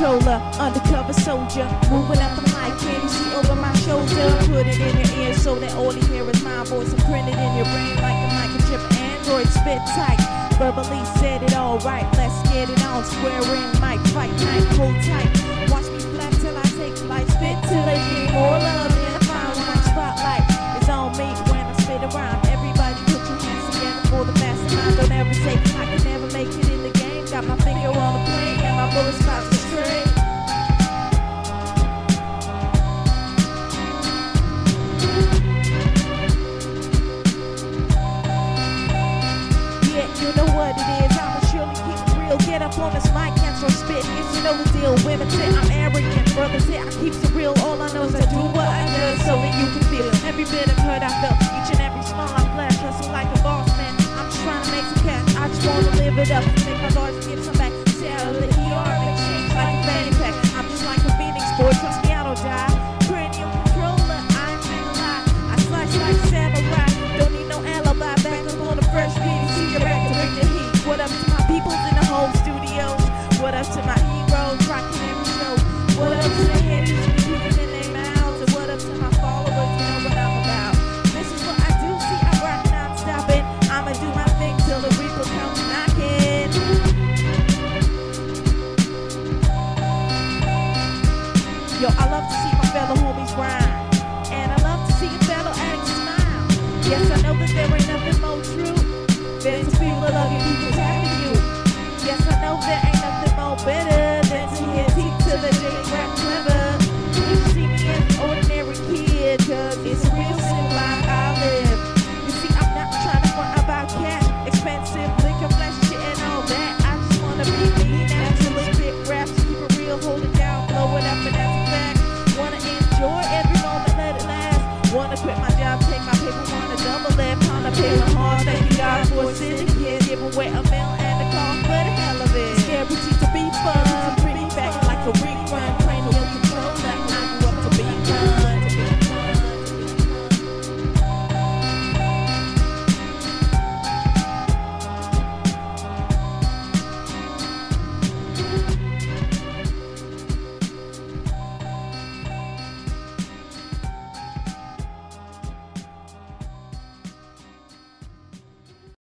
controller, undercover soldier, moving up the mic, can you see over my shoulder? Put it in your ear so that all you hear is my voice, imprinted in your brain like a microchip. Android spit tight, verbally said it all right. Let's get it on, square in, mic fight night, hold tight. Watch me flap till I take life, spit till they get more love than a fine wine. Spotlight is on me when I spit around. Everybody put your hands together for the mastermind. Don't ever say I can never make it in the game. Got my finger on the plane and my bullets about to stray. Yeah, you know what it is. I'ma surely keep it real. Get up on this mic and so spit. Yes, you know the deal. Women say I'm arrogant, brothers say I keep it real. All I know is I do what I do so that you can feel every bit of hurt I felt. Each and every small I flash, hustle like a boss man. I'm just trying to make some cash. I just wanna live it up.